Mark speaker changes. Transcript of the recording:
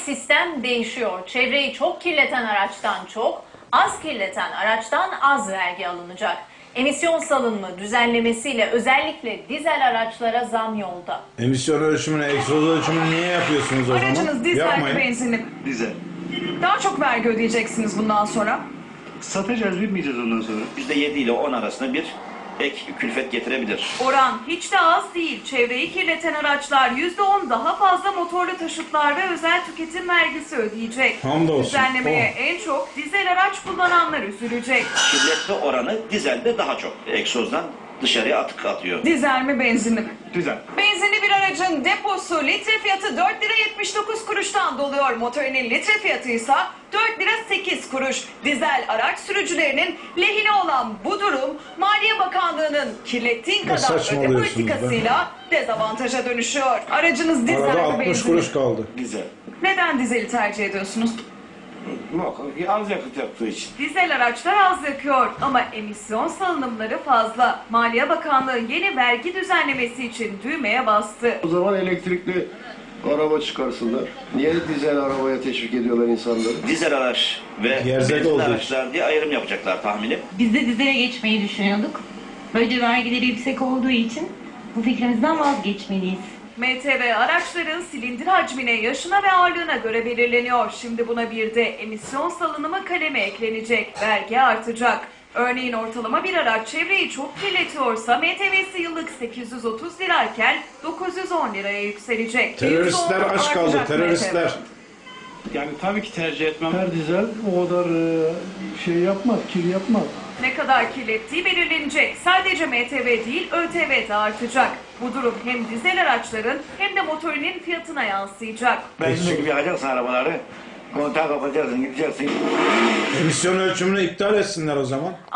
Speaker 1: sistem değişiyor. Çevreyi çok kirleten araçtan çok, az kirleten araçtan az vergi alınacak. Emisyon salınımı düzenlemesiyle özellikle dizel araçlara zam yolda.
Speaker 2: Emisyon ölçümünü, egzoz ölçümünü niye yapıyorsunuz o zaman?
Speaker 3: Aracınız dizel
Speaker 2: Yapmayın.
Speaker 3: benzinli.
Speaker 4: Dizel.
Speaker 3: Daha çok vergi ödeyeceksiniz bundan sonra.
Speaker 4: Satacağız, bilmeyeceğiz ondan sonra.
Speaker 5: %7 ile 10 arasında bir ek külfet getirebilir.
Speaker 6: Oran hiç de az değil. Çevreyi kirleten araçlar %10 daha fazla motorlu taşıtlar ve özel tüketim vergisi ödeyecek.
Speaker 2: Hamdolsun.
Speaker 6: Düzenlemeye en çok dizel araç kullananlar üzülecek.
Speaker 5: Kirletme oranı dizelde daha çok. Egzozdan dışarıya atık atıyor.
Speaker 3: Dizel mi benzinli mi?
Speaker 4: Dizel.
Speaker 3: Benzinli bir aracın deposu litre fiyatı 4 lira 79 kuruştan doluyor. Motorinin litre fiyatı ise 4 lira 8 kuruş. Dizel araç sürücülerinin lehine olan bu durum Maliye Bakanlığı'nın kirlettiğin kadar öde
Speaker 2: saçmalıyorsunuz be?
Speaker 3: politikasıyla dezavantaja dönüşüyor. Aracınız dizel
Speaker 2: Arada
Speaker 3: mi
Speaker 2: 60
Speaker 3: benzinli?
Speaker 2: kuruş kaldı.
Speaker 4: Dizel.
Speaker 3: Neden dizeli tercih ediyorsunuz?
Speaker 4: Muhakkak az yakıt yaptığı için.
Speaker 6: Dizel araçlar az yakıyor ama emisyon salınımları fazla. Maliye Bakanlığı yeni vergi düzenlemesi için düğmeye bastı.
Speaker 7: O zaman elektrikli araba çıkarsınlar. Niye dizel arabaya teşvik ediyorlar insanları?
Speaker 5: Dizel araç ve
Speaker 2: Gerzek
Speaker 5: benzinli
Speaker 2: olduğu
Speaker 5: araçlar diye ayrım yapacaklar tahminim.
Speaker 8: Biz de dizele geçmeyi düşünüyorduk. Böylece vergileri yüksek olduğu için bu fikrimizden vazgeçmeliyiz.
Speaker 6: MTV araçların silindir hacmine, yaşına ve ağırlığına göre belirleniyor. Şimdi buna bir de emisyon salınımı kalemi eklenecek. Vergi artacak. Örneğin ortalama bir araç çevreyi çok kirletiyorsa MTV'si yıllık 830 lirayken 910 liraya yükselecek.
Speaker 2: Teröristler
Speaker 6: %10
Speaker 2: aç kaldı,
Speaker 6: artacak
Speaker 2: teröristler.
Speaker 6: MTV.
Speaker 4: Yani tabii ki tercih etmem.
Speaker 9: Her dizel o kadar şey yapmaz, kir yapmaz.
Speaker 6: Ne kadar kirlettiği belirlenecek. Sadece MTV değil ÖTV de artacak. Bu durum hem dizel araçların hem de motorinin fiyatına yansıyacak.
Speaker 4: Benzinli gibi yakacaksın arabaları. Kontağı kapatacaksın, gideceksin.
Speaker 2: Emisyon ölçümünü iptal etsinler o zaman.